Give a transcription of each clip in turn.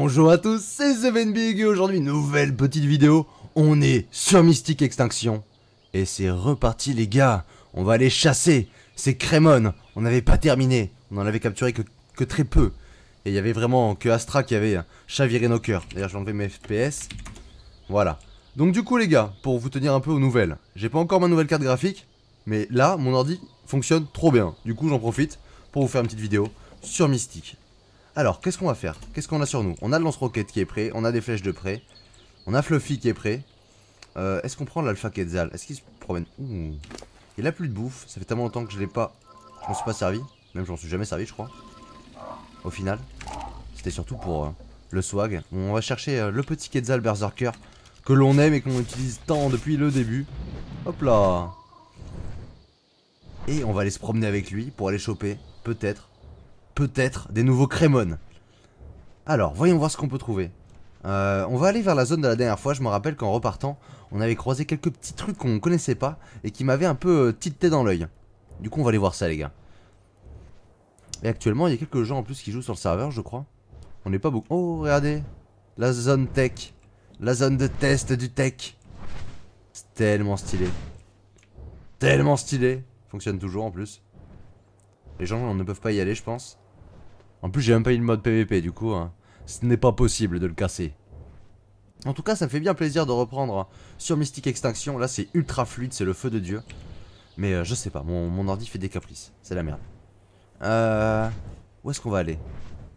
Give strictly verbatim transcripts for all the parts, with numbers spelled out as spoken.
Bonjour à tous, c'est Sevenbig et aujourd'hui, nouvelle petite vidéo. On est sur Mystic Extinction. Et c'est reparti les gars, on va aller chasser ces Crémon. On n'avait pas terminé, on en avait capturé que, que très peu. Et il y avait vraiment que Astra qui avait chaviré nos cœurs. D'ailleurs je vais enlever mes F P S. Voilà. Donc du coup les gars, pour vous tenir un peu aux nouvelles, j'ai pas encore ma nouvelle carte graphique. Mais là, mon ordi fonctionne trop bien. Du coup j'en profite pour vous faire une petite vidéo sur Mystic. Alors, qu'est-ce qu'on va faire? Qu'est-ce qu'on a sur nous? On a le lance-roquette qui est prêt, on a des flèches de prêt, on a Fluffy qui est prêt. Euh, Est-ce qu'on prend l'Alpha Quetzal? Est-ce qu'il se promène? Ouh. Il a plus de bouffe, ça fait tellement longtemps que je l'ai pas... Je m'en suis pas servi, même je m'en suis jamais servi je crois. Au final, c'était surtout pour euh, le swag. On va chercher euh, le petit Quetzal Berserker que l'on aime et qu'on utilise tant depuis le début. Hop là. Et on va aller se promener avec lui pour aller choper, peut-être, peut-être des nouveaux Crémon. Alors, voyons voir ce qu'on peut trouver. Euh, on va aller vers la zone de la dernière fois. Je me rappelle qu'en repartant, on avait croisé quelques petits trucs qu'on connaissait pas et qui m'avaient un peu euh, tilté dans l'œil. Du coup, on va aller voir ça, les gars. Et actuellement, il y a quelques gens en plus qui jouent sur le serveur, je crois. On n'est pas beaucoup. Oh, regardez. La zone tech. La zone de test du tech. C'est tellement stylé. Tellement stylé. Fonctionne toujours en plus. Les gens ne peuvent pas y aller, je pense. En plus, j'ai même pas eu le mode P V P, du coup, hein, ce n'est pas possible de le casser. En tout cas, ça me fait bien plaisir de reprendre sur Mystic Extinction. Là, c'est ultra fluide, c'est le feu de Dieu. Mais euh, je sais pas, mon, mon ordi fait des caprices. C'est la merde. Euh... Où est-ce qu'on va aller?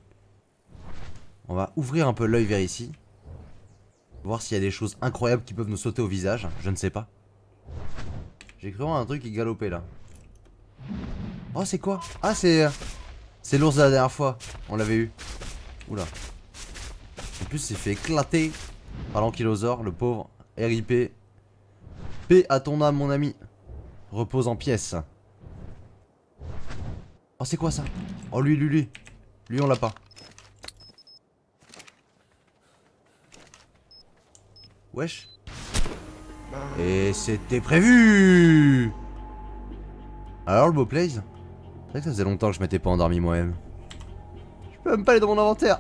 On va ouvrir un peu l'œil vers ici. Voir s'il y a des choses incroyables qui peuvent nous sauter au visage. Je ne sais pas. J'ai cru voir un truc qui galopait, là. Oh, c'est quoi? Ah, c'est... C'est l'ours de la dernière fois, on l'avait eu. Oula. En plus, il s'est fait éclater par l'ankylosaure, le pauvre. R I P. Paix à ton âme, mon ami. Repose en pièces. Oh, c'est quoi ça? Oh, lui, lui, lui. Lui, on l'a pas. Wesh. Et c'était prévu. Alors, le beau plaise? C'est vrai que ça faisait longtemps que je m'étais pas endormi moi-même. Je peux même pas aller dans mon inventaire.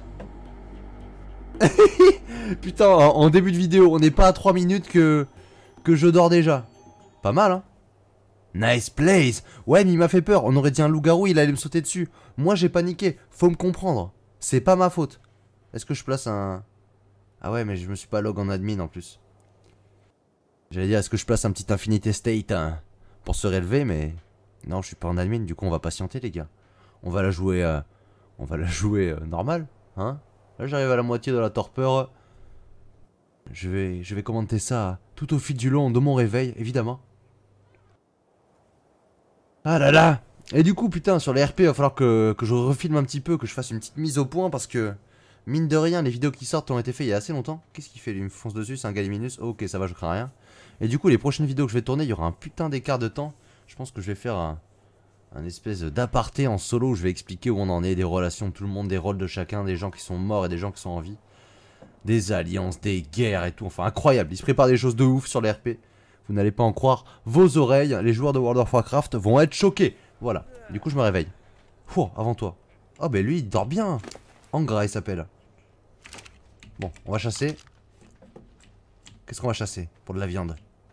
Putain, en, en début de vidéo, on n'est pas à trois minutes que, que je dors déjà. Pas mal, hein. Nice place. Ouais, mais il m'a fait peur. On aurait dit un loup-garou, il allait me sauter dessus. Moi, j'ai paniqué. Faut me comprendre. C'est pas ma faute. Est-ce que je place un... Ah ouais, mais je me suis pas log en admin en plus. J'allais dire, est-ce que je place un petit Infinity State hein, pour se relever, mais... Non, je suis pas en admin, du coup on va patienter les gars. On va la jouer euh, on va la jouer euh, normal, hein. Là j'arrive à la moitié de la torpeur. Je vais je vais commenter ça tout au fil du long de mon réveil, évidemment. Ah là là. Et du coup putain sur les R P il va falloir que, que je refilme un petit peu, que je fasse une petite mise au point parce que mine de rien les vidéos qui sortent ont été faites il y a assez longtemps. Qu'est-ce qu'il fait lui? Il me fonce dessus, c'est un Galiminus. Oh, ok ça va, je crains rien. Et du coup les prochaines vidéos que je vais tourner il y aura un putain d'écart de temps. Je pense que je vais faire un, un espèce d'aparté en solo où je vais expliquer où on en est, des relations de tout le monde, des rôles de chacun, des gens qui sont morts et des gens qui sont en vie. Des alliances, des guerres et tout, enfin incroyable. Il se prépare des choses de ouf sur les R P. Vous n'allez pas en croire vos oreilles, les joueurs de World of Warcraft vont être choqués. Voilà, du coup je me réveille. Pouh, avant toi. Oh ben lui il dort bien. Angra il s'appelle. Bon, on va chasser. Qu'est-ce qu'on va chasser pour de la viande?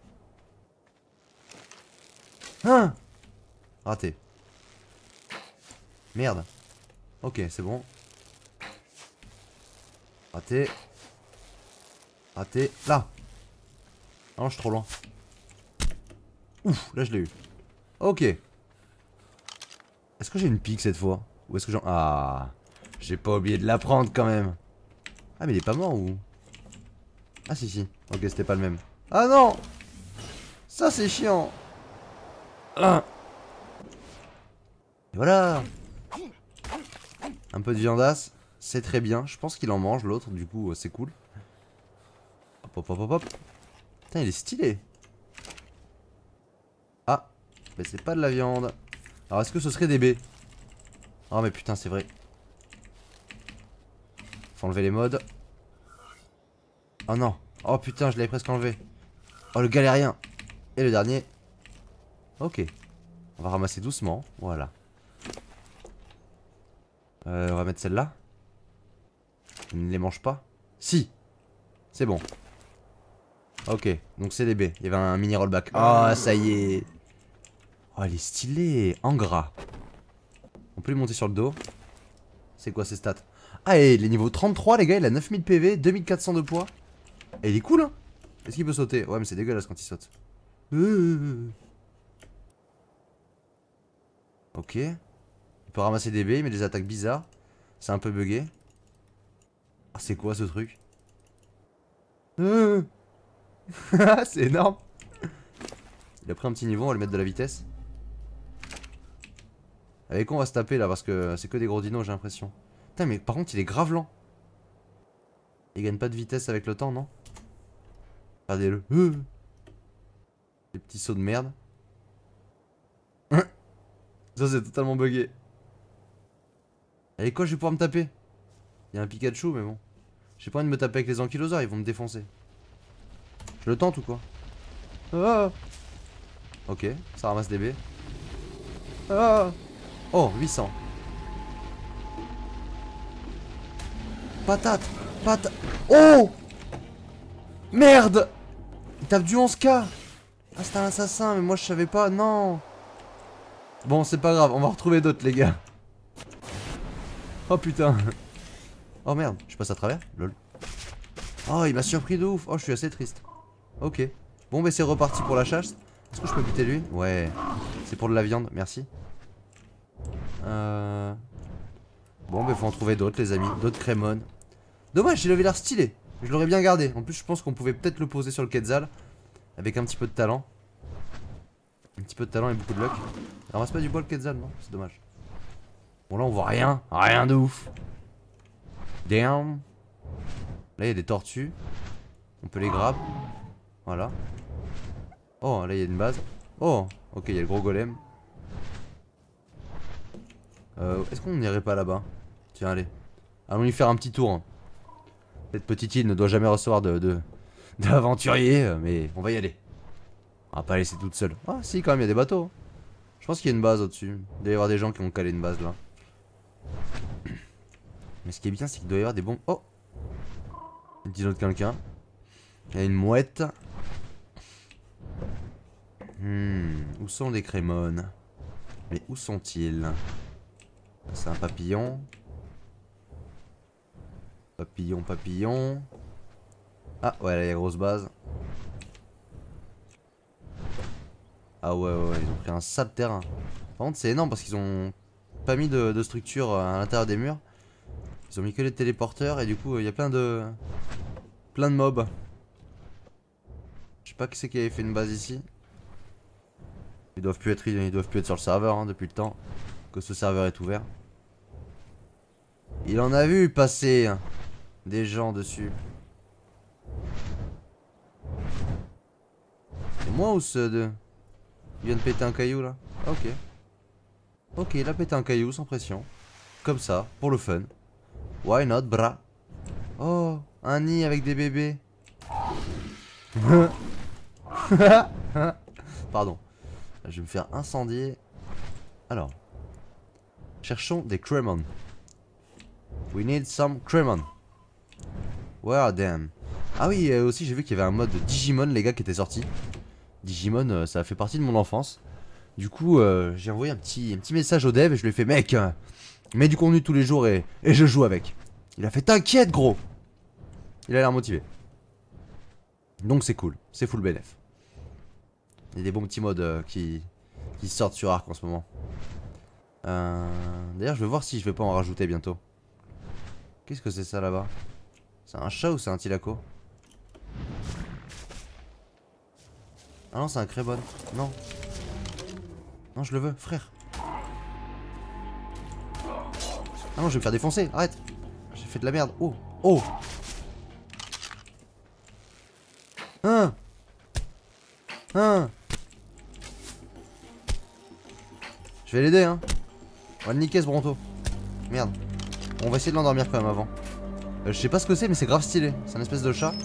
Hein? Raté. Merde. Ok, c'est bon. Raté. Raté. Là. Ah non, je suis trop loin. Ouf, là je l'ai eu. Ok. Est-ce que j'ai une pique cette fois? Ou est-ce que j'en... Ah. J'ai pas oublié de la prendre quand même. Ah mais il est pas mort ou... Ah si si. Ok, c'était pas le même. Ah non. Ça c'est chiant. Ah. Et voilà. Un peu de viandasse, c'est très bien. Je pense qu'il en mange l'autre, du coup euh, c'est cool. Hop hop hop hop hop. Putain il est stylé. Ah, mais c'est pas de la viande. Alors est-ce que ce serait des baies? Oh mais putain c'est vrai. Faut enlever les modes. Oh non. Oh putain je l'avais presque enlevé. Oh le galérien. Et le dernier. Ok. On va ramasser doucement, voilà. Euh, on va mettre celle-là. Il ne les mange pas? Si. C'est bon. Ok, donc c'est des B. Il y avait un mini rollback. Ah, oh, ça y est. Oh, elle est stylée. En gras. On peut lui monter sur le dos. C'est quoi ses stats? Ah, et il est niveau trente-trois, les gars. Il a neuf mille P V, deux mille quatre cents de poids. Et il est cool, hein. Est-ce qu'il peut sauter? Ouais, mais c'est dégueulasse quand il saute. Euh... Ok. Il peut ramasser des B, il met des attaques bizarres. C'est un peu bugué. Ah, c'est quoi ce truc? euh... C'est énorme. Il a pris un petit niveau, on va lui mettre de la vitesse. Avec quoi on va se taper là? Parce que c'est que des gros dinos, j'ai l'impression. Putain, mais par contre, il est grave lent. Il gagne pas de vitesse avec le temps, non? Regardez-le. Euh. Les petits sauts de merde. Ça, c'est totalement bugué. Avec quoi je vais pouvoir me taper? Il y a un Pikachu, mais bon. J'ai pas envie de me taper avec les ankylosaures, ils vont me défoncer. Je le tente ou quoi? Ah. Ok, ça ramasse des baies. Ah. Oh, huit cents. Patate. Patate. Oh. Merde. Il tape du onze K. Ah, c'est un assassin, mais moi je savais pas, non. Bon, c'est pas grave, on va retrouver d'autres, les gars. Oh putain. Oh merde, je passe à travers. Lol. Oh, il m'a surpris de ouf. Oh, je suis assez triste. Ok. Bon, bah c'est reparti pour la chasse. Est-ce que je peux buter lui? Ouais. C'est pour de la viande, merci. Euh... Bon, bah faut en trouver d'autres, les amis. D'autres crémones. Dommage, il avait l'air stylé. Je l'aurais bien gardé. En plus, je pense qu'on pouvait peut-être le poser sur le Quetzal. Avec un petit peu de talent. Un petit peu de talent et beaucoup de luck. Alors, on reste pas du bois le Quetzal, non? C'est dommage. Bon, là, on voit rien. Rien de ouf. Damn. Là, il y a des tortues. On peut les grab. Voilà. Oh, là, il y a une base. Oh, ok, il y a le gros golem. Euh, Est-ce qu'on n'irait pas là-bas? Tiens, allez. Allons y faire un petit tour. Hein. Cette petite île ne doit jamais recevoir de, de d'aventuriers, mais on va y aller. On va pas la laisser toute seule. Ah, si, quand même, il y a des bateaux. Je pense qu'il y a une base au-dessus. Il doit y avoir des gens qui ont calé une base là. Mais ce qui est bien, c'est qu'il doit y avoir des bons. Oh! Un dino de quelqu'un. Il y a une mouette. Hmm, où sont les crémones? Mais où sont-ils? C'est un papillon. Papillon, papillon. Ah ouais, là il y a grosse base. Ah ouais, ouais, ouais, ils ont pris un sale terrain. Par contre, c'est énorme parce qu'ils ont pas mis de, de structure à l'intérieur des murs. Ils ont mis que les téléporteurs et du coup, il y a plein de plein de mobs. Je sais pas qui c'est qui avait fait une base ici. Ils doivent plus être, ils doivent plus être sur le serveur hein, depuis le temps que ce serveur est ouvert. Il en a vu passer hein, des gens dessus. C'est moi ou ceux deux? Il vient de péter un caillou là. Ah, ok. Ok, il a pété un caillou sans pression. Comme ça, pour le fun. Why not, bras? Oh, un nid avec des bébés. Pardon. Je vais me faire incendier. Alors. Cherchons des Cremon. We need some Cremon. Where are them? Ah oui, euh, aussi j'ai vu qu'il y avait un mode Digimon, les gars, qui était sorti. Digimon, euh, ça a fait partie de mon enfance. Du coup, euh, j'ai envoyé un petit, un petit message au dev et je lui ai fait, mec, euh, mets du contenu tous les jours et, et je joue avec. Il a fait, t'inquiète, gros. Il a l'air motivé. Donc c'est cool, c'est full bénéf. Il y a des bons petits modes euh, qui, qui sortent sur Arc en ce moment. Euh, D'ailleurs, je vais voir si je vais pas en rajouter bientôt. Qu'est-ce que c'est ça là-bas? C'est un chat ou c'est un tilaco? Ah non, c'est un crébon. Non. Non, je le veux, frère. Ah non, je vais me faire défoncer. Arrête. J'ai fait de la merde. Oh. Oh. Hein. Hein. Je vais l'aider, hein. On va le niquer ce bronto. Merde. Bon, on va essayer de l'endormir quand même avant. Euh, je sais pas ce que c'est, mais c'est grave stylé. C'est un espèce de chat.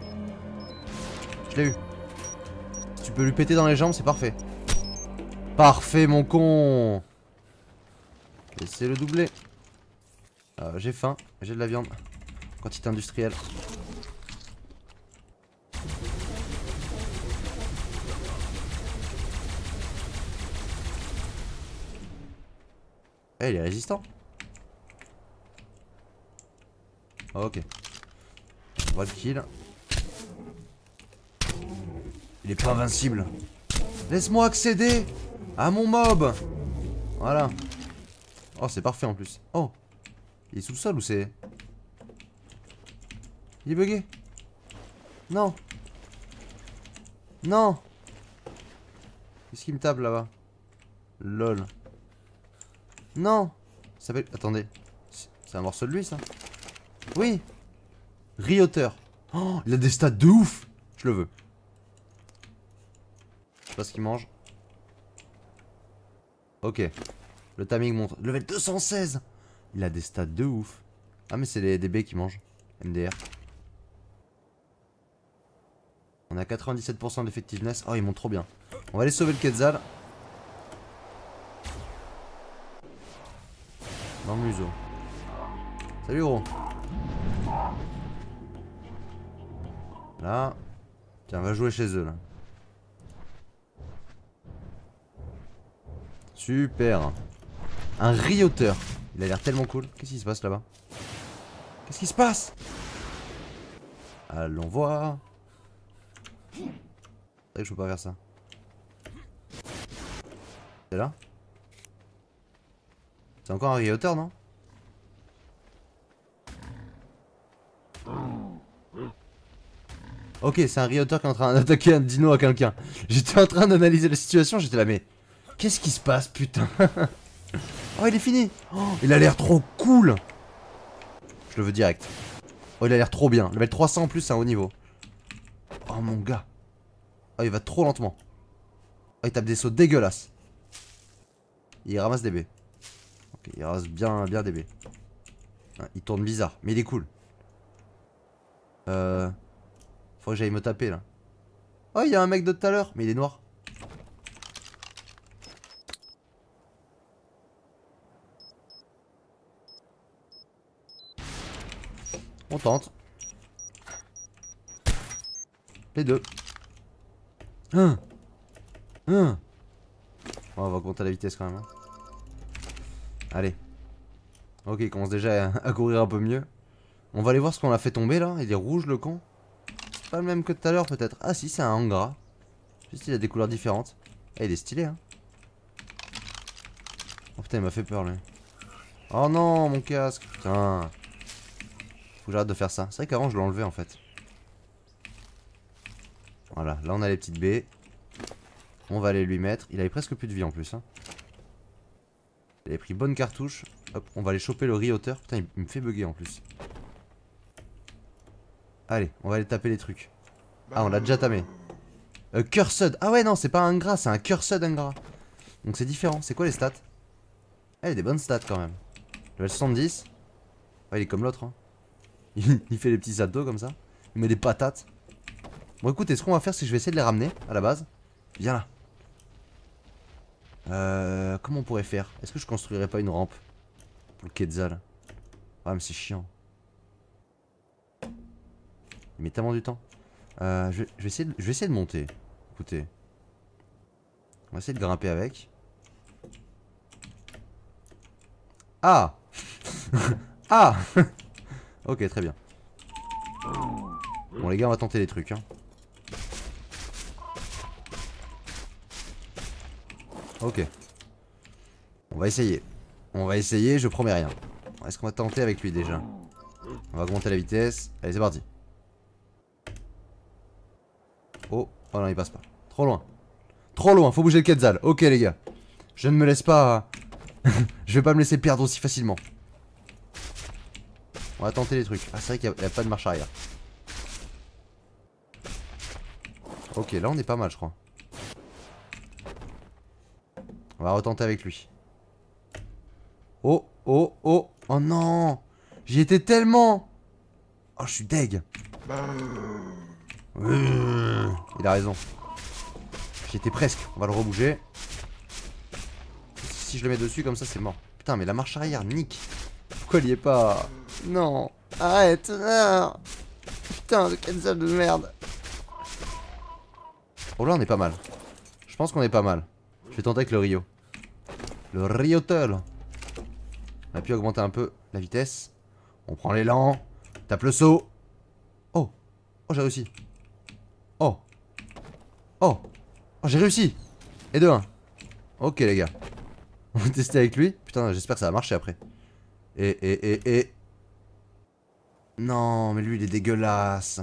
Je l'ai eu. Si tu peux lui péter dans les jambes, c'est parfait. Parfait, mon con. Laissez le doubler. Euh, j'ai faim, j'ai de la viande. Quantité industrielle. Eh, il est résistant. Ok. On va le kill. Il est pas invincible. Laisse-moi accéder à mon mob. Voilà. Oh, c'est parfait en plus. Oh. Il est sous le sol ou c'est... Il est bugué. Non. Non. Qu'est-ce qu'il me tape là-bas? Lol. Non. Ça s'appelle... Attendez. C'est un morceau de lui ça? Oui. Rioteur. Oh, il a des stats de ouf. Je le veux. Je sais pas ce qu'il mange. Ok. Le timing montre. Level deux cent seize. Il a des stats de ouf. Ah mais c'est les D B qui mangent. M D R. On a quatre-vingt-dix-sept pour cent d'effectiveness. Oh, il monte trop bien. On va aller sauver le Quetzal. Dans le museau. Salut gros. Là. Tiens, on va jouer chez eux là. Super. Un rioteur. Il a l'air tellement cool. Qu'est-ce qui se passe là-bas? Qu'est-ce qui se passe? Allons voir. C'est vrai que je peux pas faire ça. C'est là? C'est encore un rioteur, non? Ok, c'est un rioteur qui est en train d'attaquer un dino à quelqu'un. J'étais en train d'analyser la situation, j'étais là, mais... Qu'est-ce qui se passe, putain? Oh, il est fini. Oh, il a l'air trop cool. Je le veux direct. Oh, il a l'air trop bien. Level trois cents en plus, c'est un haut niveau. Oh, mon gars. Oh, il va trop lentement. Oh, il tape des sauts dégueulasses. Il ramasse des baies. Ok, il ramasse bien, bien des baies. Il tourne bizarre, mais il est cool. Euh... Faut que j'aille me taper, là. Oh, il y a un mec de tout à l'heure, mais il est noir. On tente. Les deux. Un. Un. Oh, on va augmenter la vitesse quand même. Hein. Allez. Ok, il commence déjà à, à courir un peu mieux. On va aller voir ce qu'on a fait tomber là. Il est rouge le con. C'est pas le même que tout à l'heure peut-être. Ah si, c'est un Angra. Juste il a des couleurs différentes. Eh, il est stylé hein. Oh putain, il m'a fait peur lui. Oh non, mon casque. Putain. Faut que j'arrête de faire ça. C'est vrai qu'avant je l'enlevais en fait. Voilà, là on a les petites baies. On va aller lui mettre. Il avait presque plus de vie en plus. Hein. Il avait pris bonne cartouche. Hop, on va aller choper le rioteur. Putain, il, il me fait bugger en plus. Allez, on va aller taper les trucs. Ah, on l'a déjà tamé. Euh, Cursed. Ah ouais, non, c'est pas un gras, c'est un Cursed Angra. Donc c'est différent. C'est quoi les stats? Ah, il a des bonnes stats quand même. Level soixante-dix. Ouais, il est comme l'autre. Hein. Il, il fait les petits saltos comme ça. Il met des patates. Bon, écoutez, ce qu'on va faire, c'est que je vais essayer de les ramener à la base. Viens là. Euh, comment on pourrait faire? Est-ce que je construirais pas une rampe pour le Quetzal? Ah, mais c'est chiant. Il met tellement du temps. Euh, je, je, vais essayer de, je vais essayer de monter. Écoutez. On va essayer de grimper avec. Ah. Ah. Ok, très bien. Bon les gars, on va tenter les trucs. Hein. Ok. On va essayer. On va essayer, je promets rien. Est-ce qu'on va tenter avec lui déjà? On va augmenter la vitesse. Allez, c'est parti. Oh, oh non, il passe pas. Trop loin. Trop loin, faut bouger le Quetzal. Ok les gars. Je ne me laisse pas... Je vais pas me laisser perdre aussi facilement. On va tenter les trucs. Ah, c'est vrai qu'il n'y a, a pas de marche arrière. Ok, là on est pas mal, je crois. On va retenter avec lui. Oh, oh, oh. Oh non. J'y étais tellement. Oh, je suis deg. Euh, il a raison. J'y étais presque. On va le rebouger. Si je le mets dessus comme ça, c'est mort. Putain, mais la marche arrière, nique. Pourquoi il y est pas? Non. Arrête. Non. Putain de cancel de merde. Oh là on est pas mal. Je pense qu'on est pas mal. Je vais tenter avec le Rio. Le Rio Tull. On a pu augmenter un peu la vitesse. On prend l'élan. Tape le saut. Oh. Oh j'ai réussi. Oh. Oh. Oh j'ai réussi. Et de un. Ok les gars. On va tester avec lui. Putain j'espère que ça va marcher après. Et et et et. Non mais lui il est dégueulasse.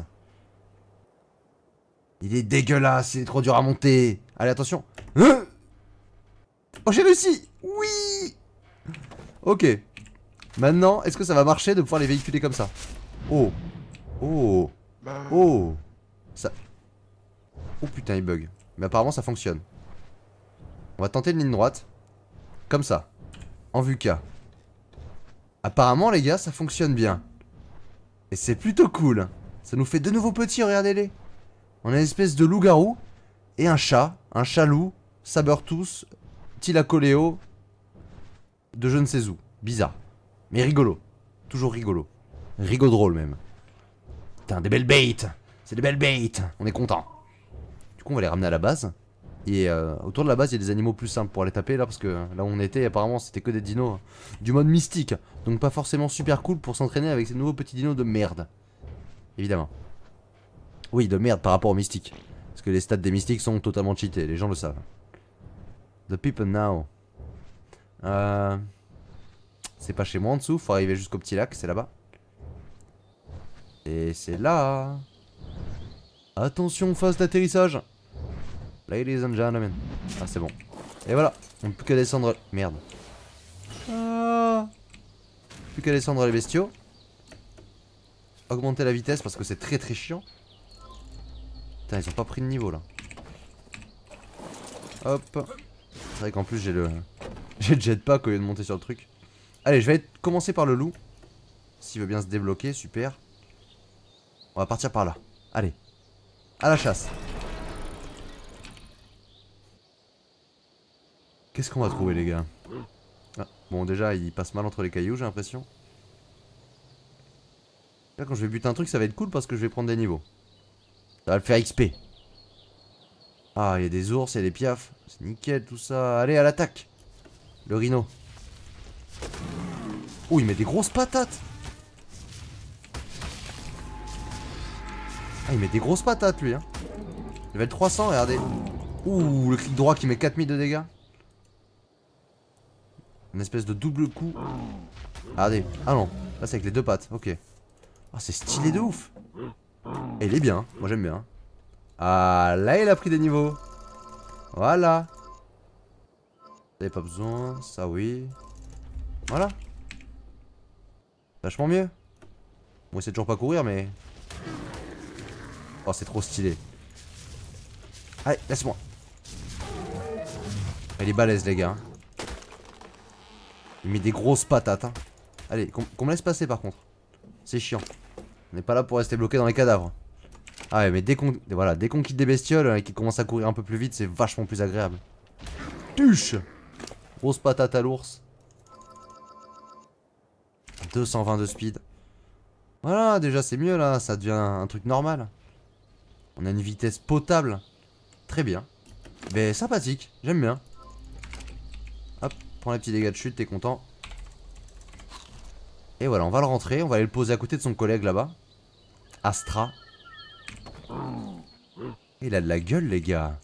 Il est dégueulasse, il est trop dur à monter. Allez attention. Hein? Oh j'ai réussi. Oui. Ok. Maintenant est-ce que ça va marcher de pouvoir les véhiculer comme ça? Oh. Oh. Oh. Ça. Oh putain il bug. Mais apparemment ça fonctionne. On va tenter une ligne droite. Comme ça. En vue K. Apparemment les gars ça fonctionne bien. Et c'est plutôt cool. Ça nous fait de nouveaux petits, regardez-les. On a une espèce de loup-garou. Et un chat. Un chat-loup. Sabertooth. Tilacoléo. De je ne sais où. Bizarre. Mais rigolo. Toujours rigolo. Rigo drôle même. Putain des belles bêtes. C'est des belles bêtes. On est content. Du coup on va les ramener à la base. Et euh, autour de la base il y a des animaux plus simples pour aller taper là. Parce que là où on était apparemment c'était que des dinos hein, du mode mystique. Donc pas forcément super cool pour s'entraîner avec ces nouveaux petits dinos de merde. Évidemment. Oui de merde par rapport aux mystiques. Parce que les stats des mystiques sont totalement cheatés. Les gens le savent. The people now. Euh... C'est pas chez moi en dessous. Faut arriver jusqu'au petit lac. C'est là-bas. Et c'est là. Attention phase d'atterrissage. Ladies and gentlemen. Ah c'est bon. Et voilà. On ne peut que descendre. Merde. Ah. Plus qu'à descendre les bestiaux. Augmenter la vitesse parce que c'est très très chiant. Putain ils ont pas pris de niveau là. Hop. C'est vrai qu'en plus j'ai le j'ai le jetpack au lieu de monter sur le truc. Allez je vais commencer par le loup. S'il veut bien se débloquer, super. On va partir par là. Allez. À la chasse. Qu'est-ce qu'on va trouver les gars? Ah, bon déjà il passe mal entre les cailloux j'ai l'impression. Là quand je vais buter un truc ça va être cool parce que je vais prendre des niveaux. Ça va le faire X P. Ah il y a des ours, il y a des piafs. C'est nickel tout ça. Allez à l'attaque. Le rhino. Oh il met des grosses patates. Ah il met des grosses patates lui hein. Level trois cents regardez. Ouh le clic droit qui met quatre mille de dégâts. Une espèce de double coup. Regardez. Ah non. Là c'est avec les deux pattes. Ok. Ah c'est stylé de ouf. Et il est bien. Moi j'aime bien. Ah là il a pris des niveaux. Voilà. Vous avez pas besoin. Ça oui. Voilà. Vachement mieux. Bon il sait toujours pas courir mais. Oh c'est trop stylé. Allez laisse-moi. Il est balèze les gars. Il met des grosses patates hein. Allez qu'on qu'on me laisse passer par contre. C'est chiant. On n'est pas là pour rester bloqué dans les cadavres. Ah ouais mais dès qu'on voilà, dès qu'on quitte des bestioles et qu'ils commencent à courir un peu plus vite c'est vachement plus agréable. Tuche. Grosse patate à l'ours. deux cent vingt de speed. Voilà déjà c'est mieux là. Ça devient un truc normal. On a une vitesse potable. Très bien. Mais sympathique. J'aime bien. Hop. Prends les petits dégâts de chute, t'es content. Et voilà, on va le rentrer. On va aller le poser à côté de son collègue là-bas. Astra. Il a de la gueule, les gars.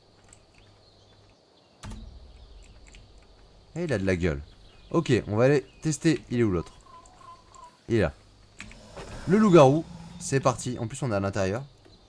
Et il a de la gueule. Ok, on va aller tester. Il est où l'autre? Il est là. Le loup-garou. C'est parti. En plus, on est à l'intérieur.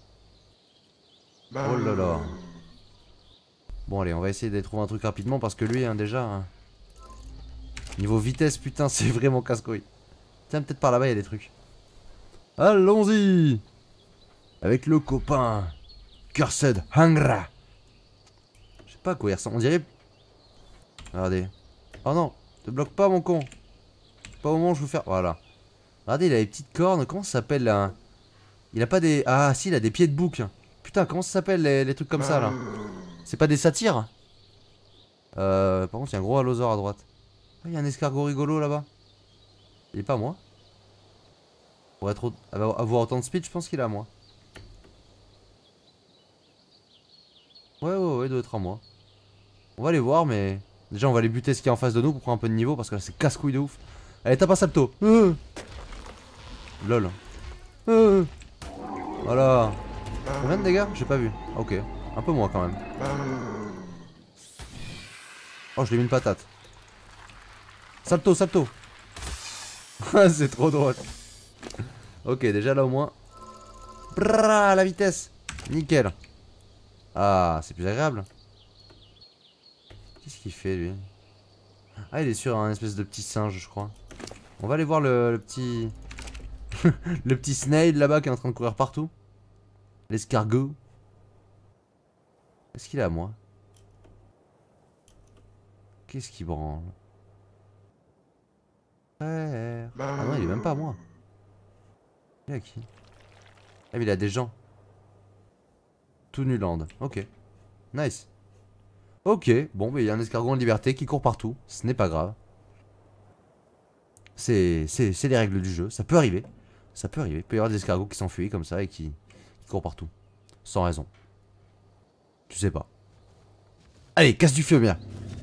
Oh là là. Bon, allez, on va essayer d'aller trouver un truc rapidement parce que lui, hein, déjà. Hein, niveau vitesse, putain, c'est vraiment casse-couille. Tiens, peut-être par là-bas, il y a des trucs. Allons-y. Avec le copain. Cursed Hangra. Je sais pas à quoi il ressemble. On dirait. Regardez. Oh non, te bloque pas, mon con. Pas au moment où je veux faire. Voilà. Regardez, il a les petites cornes. Comment ça s'appelle là? Il a pas des. Ah, si, il a des pieds de bouc. Putain, comment ça s'appelle les, les trucs comme ça là? C'est pas des satyres? Euh. Par contre, il y a un gros allosaure à droite. Ah, il y a un escargot rigolo là-bas. Il est pas à moi. Pour être avoir autant de speed, je pense qu'il est à moi. Ouais, ouais, ouais, il doit être à moi. On va aller voir, mais... Déjà, on va aller buter ce qu'il y a en face de nous pour prendre un peu de niveau, parce que là, c'est casse-couille de ouf. Allez, tape un salto. Euh. Lol. Euh. Voilà. Combien de dégâts? J'ai pas vu. Ok. Un peu moins, quand même. Oh, je lui ai mis une patate. Salto, salto. C'est trop drôle. Ok, déjà là, au moins... Brrr, la vitesse. Nickel. Ah, c'est plus agréable. Qu'est-ce qu'il fait lui? Ah, il est sur un espèce de petit singe, je crois. On va aller voir le, le petit... le petit snail là-bas qui est en train de courir partout. L'escargot. Est-ce qu'il est à moi? Qu'est-ce qu'il branle? Ouais. Ah non, il est même pas à moi. Il est à qui? Ah, mais il a des gens. Tout Nuland. Ok. Nice. Ok. Bon, mais il y a un escargot en liberté qui court partout. Ce n'est pas grave. C'est les règles du jeu. Ça peut arriver. Ça peut arriver. Il peut y avoir des escargots qui s'enfuient comme ça et qui, qui courent partout. Sans raison. Tu sais pas. Allez, casse du feu, bien.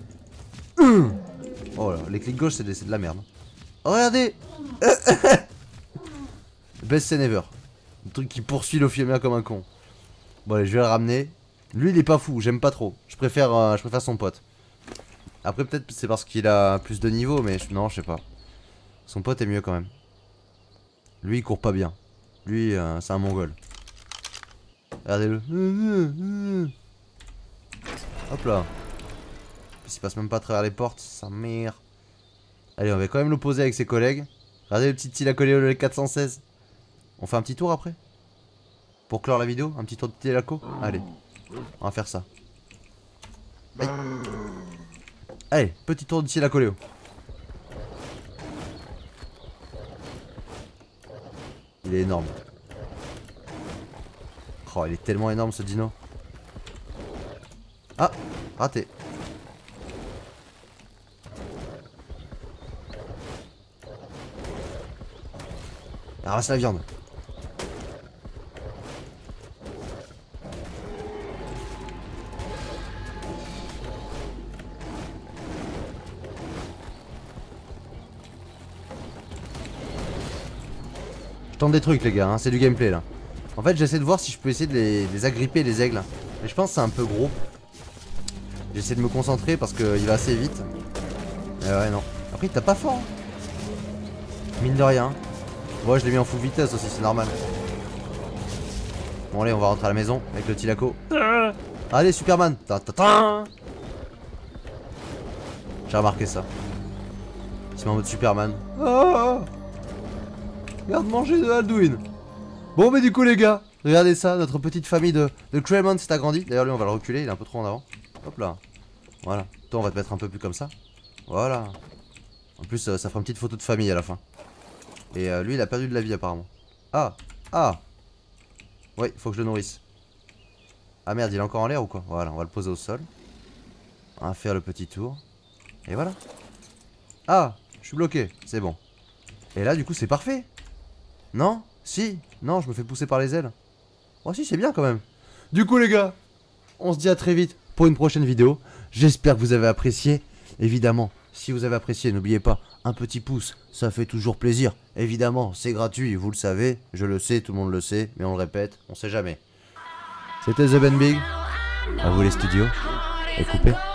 Oh là, les clics gauche, c'est de, de la merde. Oh, regardez. Best scene ever. Le truc qui poursuit l'Ophiomia comme un con. Bon, allez, je vais le ramener. Lui, il est pas fou, j'aime pas trop. Je préfère, euh, je préfère son pote. Après, peut-être c'est parce qu'il a plus de niveau, mais je, non, je sais pas. Son pote est mieux quand même. Lui, il court pas bien. Lui, euh, c'est un mongol. Regardez-le. Hop là. Il passe même pas à travers les portes, sa mère. Allez, on va quand même l'opposer avec ses collègues. Regardez le petit île à coller au quatre cent seize. On fait un petit tour après? Pour clore la vidéo? Un petit tour de petit laco? Allez. On va faire ça. Aïe. Allez, petit tour de la coléo. Il est énorme. Oh, il est tellement énorme ce dino. Ah, raté. Ramasse la viande. Je tente des trucs les gars, hein, c'est du gameplay là. En fait j'essaie de voir si je peux essayer de les, de les agripper les aigles. Mais je pense que c'est un peu gros. J'essaie de me concentrer parce qu'il va assez vite. Mais ouais non. Après il tape pas fort. Hein. Mine de rien. Ouais je l'ai mis en full vitesse aussi, c'est normal. Bon allez on va rentrer à la maison avec le Tilaco. Allez Superman. Ta -ta -ta. J'ai remarqué ça. Il se met en mode Superman. Oh, regarde manger de Alduin. Bon mais du coup les gars, regardez ça, notre petite famille de, de Cremon s'est agrandie. D'ailleurs lui on va le reculer, il est un peu trop en avant. Hop là. Voilà. Toi on va te mettre un peu plus comme ça. Voilà. En plus euh, ça fera une petite photo de famille à la fin. Et euh, lui il a perdu de la vie apparemment. Ah. Ah. Ouais, faut que je le nourrisse. Ah merde, il est encore en l'air ou quoi? Voilà, on va le poser au sol. On va faire le petit tour. Et voilà. Ah, je suis bloqué, c'est bon. Et là du coup c'est parfait. Non? Si? Non, je me fais pousser par les ailes. Oh si, c'est bien quand même. Du coup les gars, on se dit à très vite pour une prochaine vidéo. J'espère que vous avez apprécié. Évidemment, si vous avez apprécié, n'oubliez pas, un petit pouce, ça fait toujours plaisir. Évidemment, c'est gratuit, vous le savez. Je le sais, tout le monde le sait, mais on le répète, on sait jamais. C'était The Ben Big. À vous les studios. Et coupez.